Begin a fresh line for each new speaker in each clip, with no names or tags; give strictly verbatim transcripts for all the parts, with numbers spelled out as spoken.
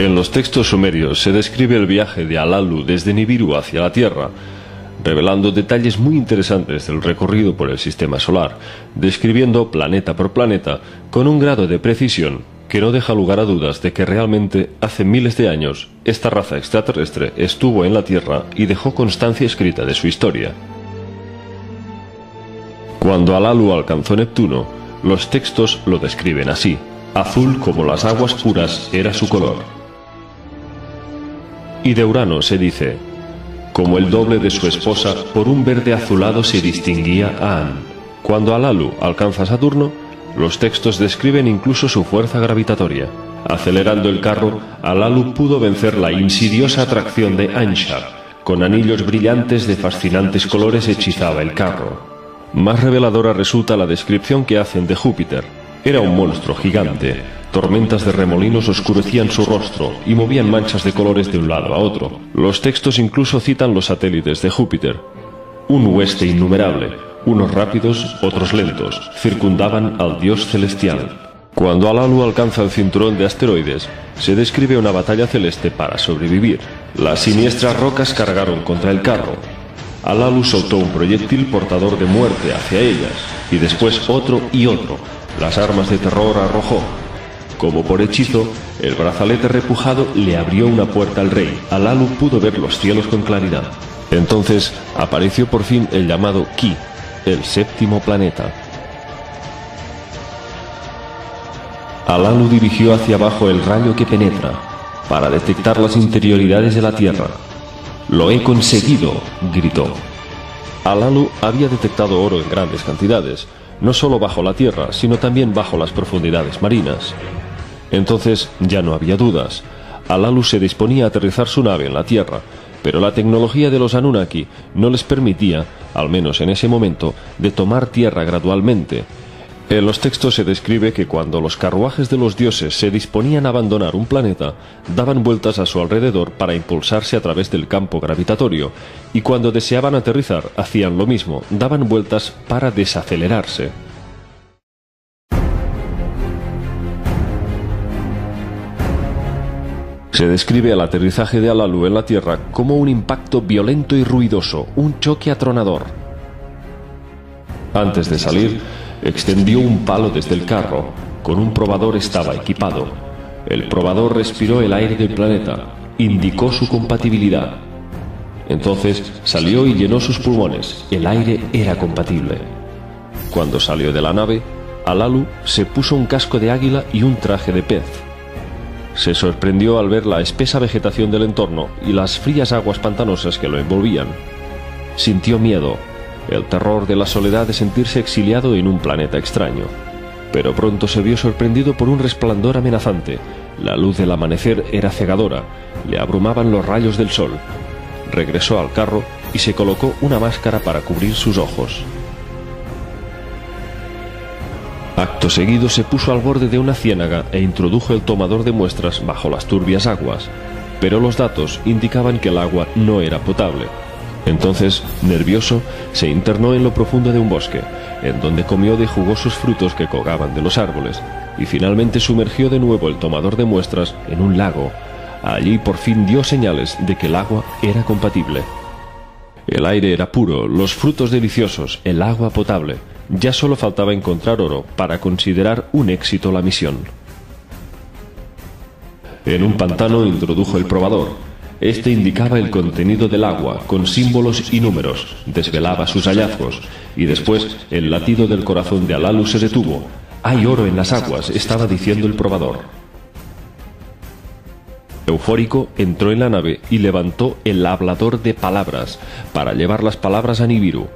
En los textos sumerios se describe el viaje de Alalu desde Nibiru hacia la Tierra, revelando detalles muy interesantes del recorrido por el sistema solar, describiendo planeta por planeta con un grado de precisión que no deja lugar a dudas de que realmente hace miles de años esta raza extraterrestre estuvo en la Tierra y dejó constancia escrita de su historia. Cuando Alalu alcanzó Neptuno, los textos lo describen así: azul como las aguas puras era su color. Y de Urano se dice: como el doble de su esposa, por un verde azulado se distinguía a An. Cuando Alalu alcanza Saturno, los textos describen incluso su fuerza gravitatoria. Acelerando el carro, Alalu pudo vencer la insidiosa atracción de Anshar. Con anillos brillantes de fascinantes colores hechizaba el carro. Más reveladora resulta la descripción que hacen de Júpiter. Era un monstruo gigante. Tormentas de remolinos oscurecían su rostro y movían manchas de colores de un lado a otro. Los textos incluso citan los satélites de Júpiter. Un hueste innumerable, unos rápidos, otros lentos, circundaban al dios celestial. Cuando Alalu alcanza el cinturón de asteroides, se describe una batalla celeste para sobrevivir. Las siniestras rocas cargaron contra el carro. Alalu soltó un proyectil portador de muerte hacia ellas, y después otro y otro. Las armas de terror arrojó. Como por hechizo, el brazalete repujado le abrió una puerta al rey. Alalu pudo ver los cielos con claridad. Entonces apareció por fin el llamado Ki, el séptimo planeta. Alalu dirigió hacia abajo el rayo que penetra, para detectar las interioridades de la Tierra. «Lo he conseguido», gritó. Alalu había detectado oro en grandes cantidades, no solo bajo la Tierra, sino también bajo las profundidades marinas. Entonces ya no había dudas. Alalu se disponía a aterrizar su nave en la Tierra, pero la tecnología de los Anunnaki no les permitía, al menos en ese momento, de tomar tierra gradualmente. En los textos se describe que cuando los carruajes de los dioses se disponían a abandonar un planeta, daban vueltas a su alrededor para impulsarse a través del campo gravitatorio, y cuando deseaban aterrizar hacían lo mismo, daban vueltas para desacelerarse. Se describe el aterrizaje de Alalu en la Tierra como un impacto violento y ruidoso, un choque atronador. Antes de salir, extendió un palo desde el carro. Con un probador estaba equipado. El probador respiró el aire del planeta, indicó su compatibilidad. Entonces salió y llenó sus pulmones. El aire era compatible. Cuando salió de la nave, Alalu se puso un casco de águila y un traje de pez. Se sorprendió al ver la espesa vegetación del entorno y las frías aguas pantanosas que lo envolvían. Sintió miedo, el terror de la soledad de sentirse exiliado en un planeta extraño. Pero pronto se vio sorprendido por un resplandor amenazante. La luz del amanecer era cegadora, le abrumaban los rayos del sol. Regresó al carro y se colocó una máscara para cubrir sus ojos. Acto seguido se puso al borde de una ciénaga e introdujo el tomador de muestras bajo las turbias aguas, pero los datos indicaban que el agua no era potable. Entonces, nervioso, se internó en lo profundo de un bosque, en donde comió de jugosos frutos que colgaban de los árboles, y finalmente sumergió de nuevo el tomador de muestras en un lago. Allí por fin dio señales de que el agua era compatible. El aire era puro, los frutos deliciosos, el agua potable. Ya solo faltaba encontrar oro para considerar un éxito la misión. En un pantano introdujo el probador. Este indicaba el contenido del agua con símbolos y números, desvelaba sus hallazgos, y después el latido del corazón de Alalu se detuvo. «Hay oro en las aguas», estaba diciendo el probador. Eufórico, entró en la nave y levantó el hablador de palabras para llevar las palabras a Nibiru.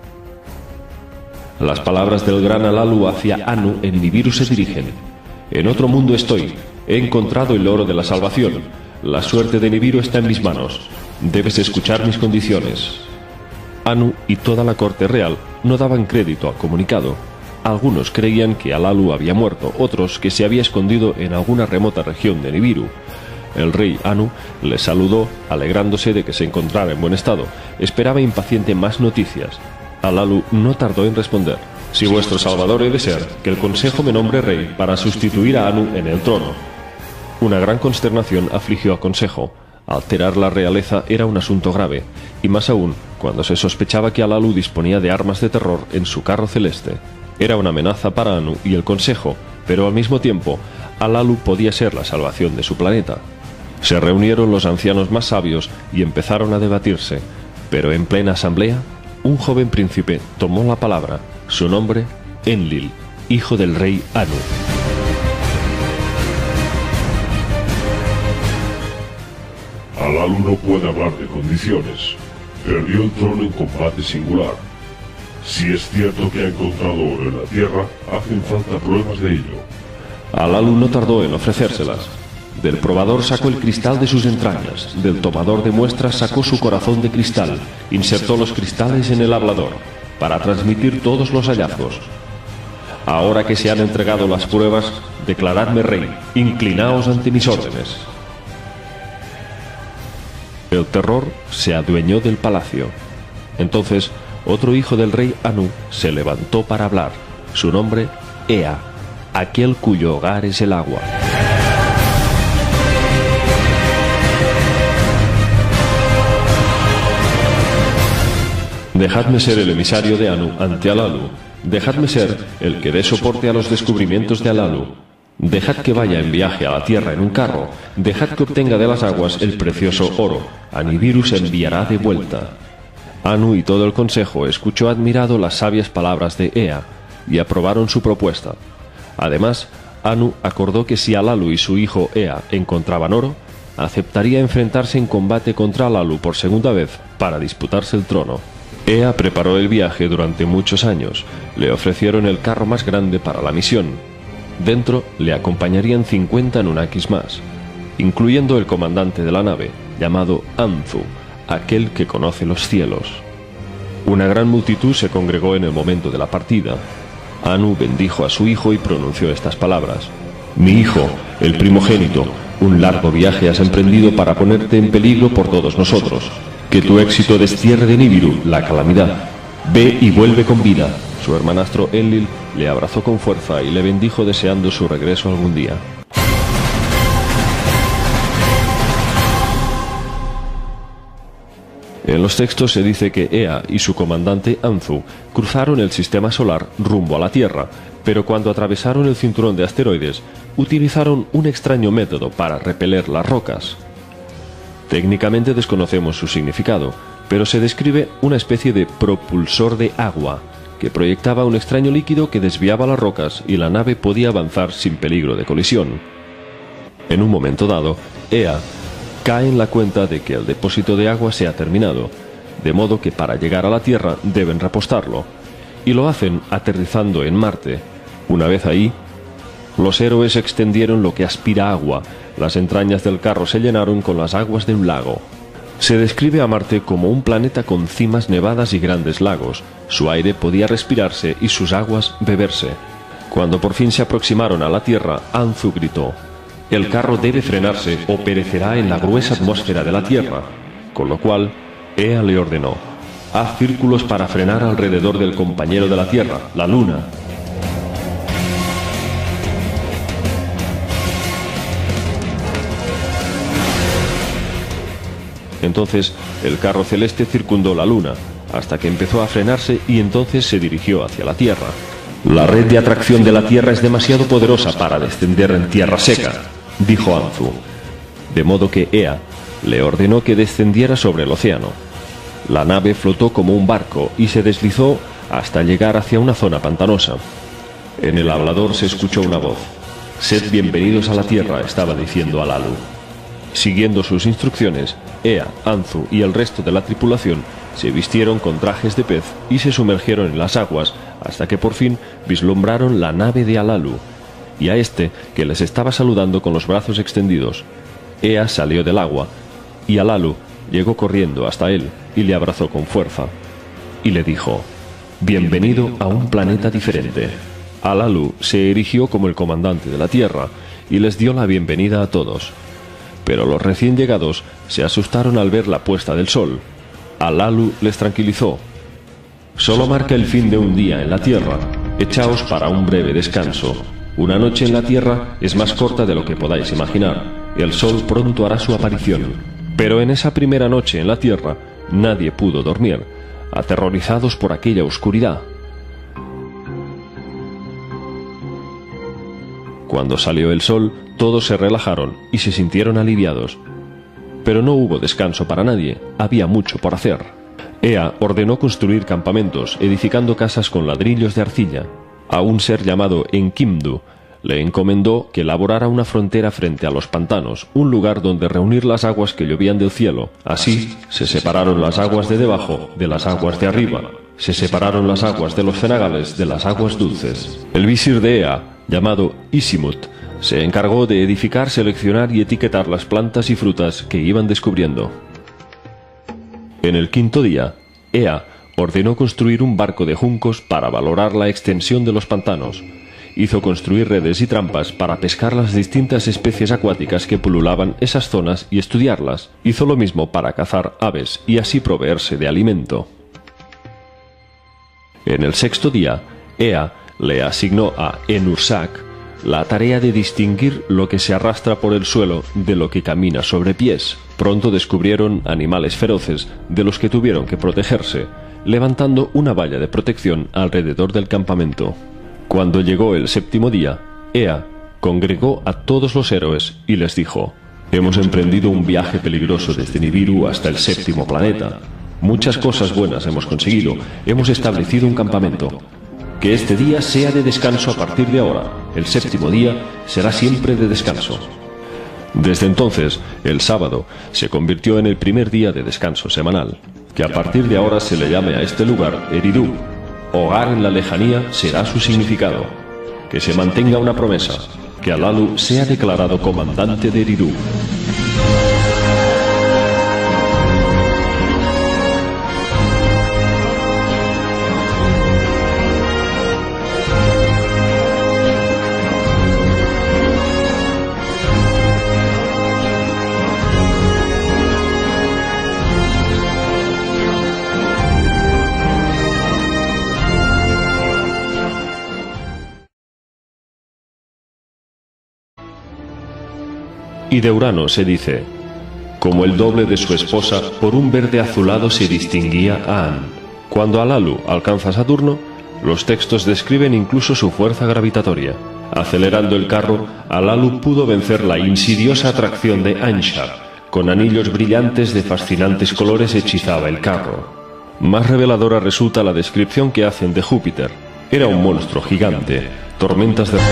Las palabras del gran Alalu hacia Anu en Nibiru se dirigen. «En otro mundo estoy. He encontrado el oro de la salvación. La suerte de Nibiru está en mis manos. Debes escuchar mis condiciones». Anu y toda la corte real no daban crédito al comunicado. Algunos creían que Alalu había muerto, otros que se había escondido en alguna remota región de Nibiru. El rey Anu le saludó, alegrándose de que se encontrara en buen estado. Esperaba impaciente más noticias. Alalu no tardó en responder. «Si vuestro salvador he de ser, que el consejo me nombre rey para sustituir a Anu en el trono». Una gran consternación afligió a Consejo. Alterar la realeza era un asunto grave, y más aún cuando se sospechaba que Alalu disponía de armas de terror en su carro celeste. Era una amenaza para Anu y el Consejo, pero al mismo tiempo, Alalu podía ser la salvación de su planeta. Se reunieron los ancianos más sabios y empezaron a debatirse, pero en plena asamblea, un joven príncipe tomó la palabra, su nombre, Enlil, hijo del rey Anu.
Alalu no puede hablar de condiciones. Perdió el trono en combate singular. Si es cierto que ha encontrado oro en la tierra, hacen falta pruebas de ello.
Alalu no tardó en ofrecérselas. Del probador sacó el cristal de sus entrañas, del tomador de muestras sacó su corazón de cristal, insertó los cristales en el hablador, para transmitir todos los hallazgos. Ahora que se han entregado las pruebas, declaradme rey, inclinaos ante mis órdenes. El terror se adueñó del palacio. Entonces, otro hijo del rey Anu se levantó para hablar. Su nombre, Ea, aquel cuyo hogar es el agua. Dejadme ser el emisario de Anu ante Alalu. Dejadme ser el que dé soporte a los descubrimientos de Alalu. Dejad que vaya en viaje a la tierra en un carro. Dejad que obtenga de las aguas el precioso oro. Annivirus enviará de vuelta. Anu y todo el consejo escuchó admirado las sabias palabras de Ea y aprobaron su propuesta. Además, Anu acordó que si Alalu y su hijo Ea encontraban oro, aceptaría enfrentarse en combate contra Alalu por segunda vez para disputarse el trono. Ea preparó el viaje durante muchos años. Le ofrecieron el carro más grande para la misión. Dentro le acompañarían cincuenta Anunnakis más, incluyendo el comandante de la nave, llamado Anzu, aquel que conoce los cielos. Una gran multitud se congregó en el momento de la partida. Anu bendijo a su hijo y pronunció estas palabras: «Mi hijo, el primogénito, un largo viaje has emprendido para ponerte en peligro por todos nosotros. Que tu éxito destierre de Nibiru la calamidad. Ve y vuelve con vida». Su hermanastro Enlil le abrazó con fuerza y le bendijo deseando su regreso algún día. En los textos se dice que Ea y su comandante Anzu cruzaron el sistema solar rumbo a la Tierra, pero cuando atravesaron el cinturón de asteroides, utilizaron un extraño método para repeler las rocas. Técnicamente desconocemos su significado, pero se describe una especie de propulsor de agua, que proyectaba un extraño líquido que desviaba las rocas y la nave podía avanzar sin peligro de colisión. En un momento dado, Ea cae en la cuenta de que el depósito de agua se ha terminado, de modo que para llegar a la Tierra deben repostarlo, y lo hacen aterrizando en Marte. Una vez ahí, los héroes extendieron lo que aspira agua, las entrañas del carro se llenaron con las aguas de un lago. Se describe a Marte como un planeta con cimas nevadas y grandes lagos. Su aire podía respirarse y sus aguas beberse. Cuando por fin se aproximaron a la Tierra, Anzu gritó: «El carro debe frenarse o perecerá en la gruesa atmósfera de la Tierra», con lo cual Ea le ordenó: «Haz círculos para frenar alrededor del compañero de la Tierra, la Luna». Entonces el carro celeste circundó la Luna, hasta que empezó a frenarse y entonces se dirigió hacia la Tierra. «La red de atracción de la Tierra es demasiado poderosa para descender en tierra seca», dijo Anzu, de modo que Ea le ordenó que descendiera sobre el océano. La nave flotó como un barco y se deslizó hasta llegar hacia una zona pantanosa. En el hablador se escuchó una voz. «Sed bienvenidos a la Tierra», estaba diciendo Alalu. Siguiendo sus instrucciones, Ea, Anzu y el resto de la tripulación se vistieron con trajes de pez y se sumergieron en las aguas hasta que por fin vislumbraron la nave de Alalu, y a este que les estaba saludando con los brazos extendidos. Ea salió del agua, y Alalu llegó corriendo hasta él y le abrazó con fuerza, y le dijo: «Bienvenido a un planeta diferente». Alalu se erigió como el comandante de la Tierra y les dio la bienvenida a todos. Pero los recién llegados se asustaron al ver la puesta del sol. Alalu les tranquilizó: «Solo marca el fin de un día en la Tierra. Echaos para un breve descanso». Una noche en la Tierra es más corta de lo que podáis imaginar. El sol pronto hará su aparición. Pero en esa primera noche en la Tierra nadie pudo dormir, aterrorizados por aquella oscuridad. Cuando salió el sol, todos se relajaron y se sintieron aliviados. Pero no hubo descanso para nadie, había mucho por hacer. Ea ordenó construir campamentos, edificando casas con ladrillos de arcilla. A un ser llamado Enkimdu le encomendó que elaborara una frontera frente a los pantanos, un lugar donde reunir las aguas que llovían del cielo. Así se separaron las aguas de debajo de las aguas de arriba. Se separaron las aguas de los cenagales de las aguas dulces. El visir de Ea, llamado Isimut, se encargó de edificar, seleccionar y etiquetar las plantas y frutas que iban descubriendo. En el quinto día, Ea ordenó construir un barco de juncos para valorar la extensión de los pantanos. Hizo construir redes y trampas para pescar las distintas especies acuáticas que pululaban esas zonas y estudiarlas. Hizo lo mismo para cazar aves y así proveerse de alimento. En el sexto día, Ea le asignó a Enursak la tarea de distinguir lo que se arrastra por el suelo de lo que camina sobre pies. Pronto descubrieron animales feroces de los que tuvieron que protegerse, levantando una valla de protección alrededor del campamento. Cuando llegó el séptimo día, Ea congregó a todos los héroes y les dijo: «Hemos emprendido un viaje peligroso desde Nibiru hasta el séptimo planeta. Muchas cosas buenas hemos conseguido. Hemos establecido un campamento. Que este día sea de descanso a partir de ahora. El séptimo día será siempre de descanso». Desde entonces, el sábado se convirtió en el primer día de descanso semanal. Que a partir de ahora se le llame a este lugar Eridu. Hogar en la lejanía será su significado. Que se mantenga una promesa, que Alalu sea declarado comandante de Eridu. Y de Urano se dice: como el doble de su esposa, por un verde azulado se distinguía a An. Cuando Alalu alcanza a Saturno, los textos describen incluso su fuerza gravitatoria. Acelerando el carro, Alalu pudo vencer la insidiosa atracción de Anshar. Con anillos brillantes de fascinantes colores hechizaba el carro. Más reveladora resulta la descripción que hacen de Júpiter. Era un monstruo gigante, tormentas de...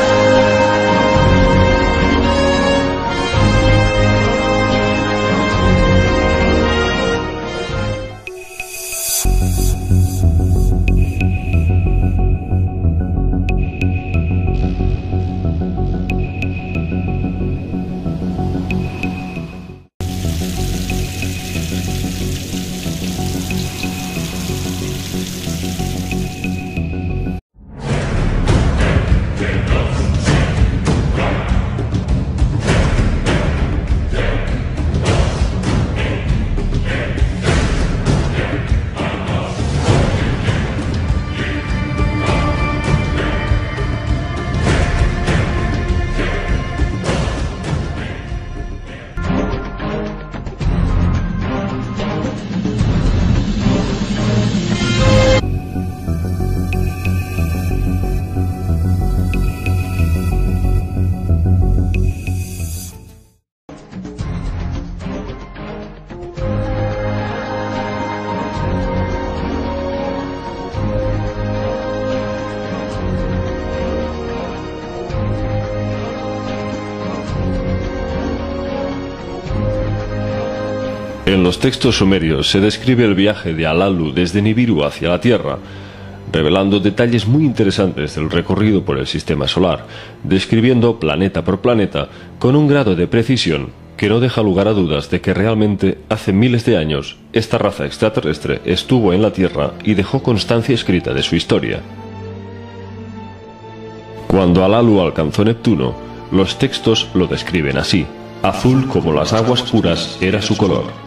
En los textos sumerios se describe el viaje de Alalu desde Nibiru hacia la Tierra, revelando detalles muy interesantes del recorrido por el sistema solar, describiendo planeta por planeta con un grado de precisión que no deja lugar a dudas de que realmente hace miles de años esta raza extraterrestre estuvo en la Tierra y dejó constancia escrita de su historia. Cuando Alalu alcanzó Neptuno, los textos lo describen así: azul como las aguas puras era su color.